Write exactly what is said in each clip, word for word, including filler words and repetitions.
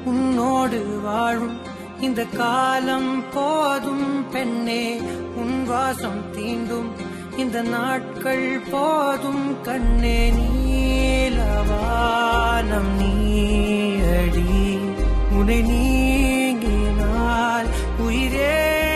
உன்னோடு வாழும் இந்த காலம் போதும் பெண்ணே, உன் வாசம் தீண்டும் இந்த நாட்கள் போதும் கண்ணே. நீலவானம் நீயடி, உன்னை நீங்கினால் உயிரே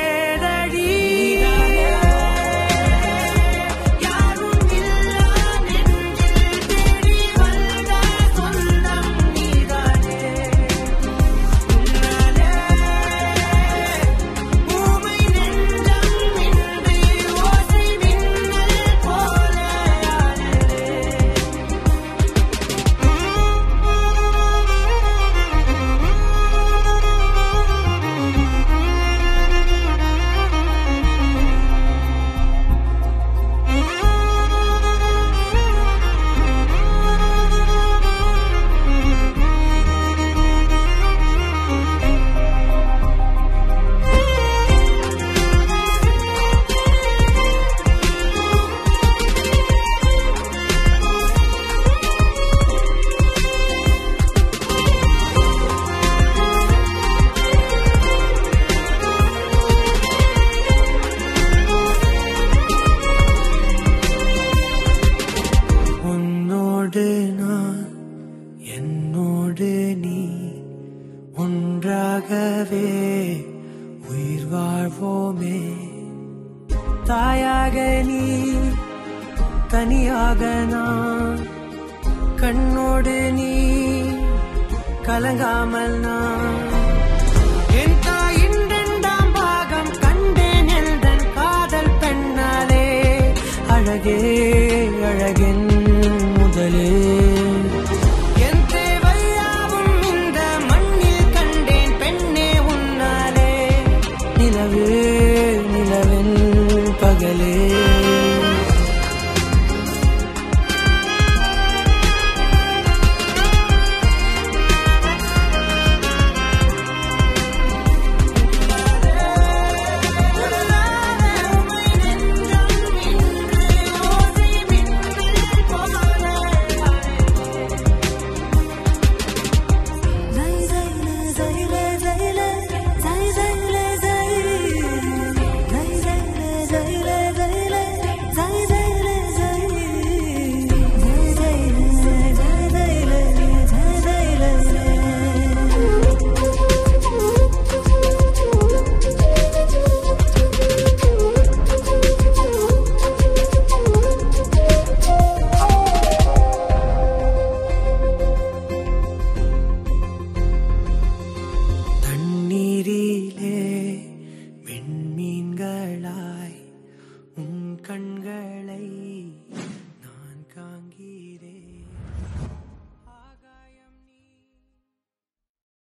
என்னோடு நீ ஒன்றாகவே உயிர் வாழ்வோமே. தாயாக நீ தனியாக நான், கண்ணோடு நீ கலங்காமல் நான். என் தாயின் இரண்டாம் பாகம் கண்டேன் எந்தன் காதல் பெண்ணாலே. அழகே அழகின் முதலே நிலவின் பகலே. விண்மீன்களாய் உன் கண்களை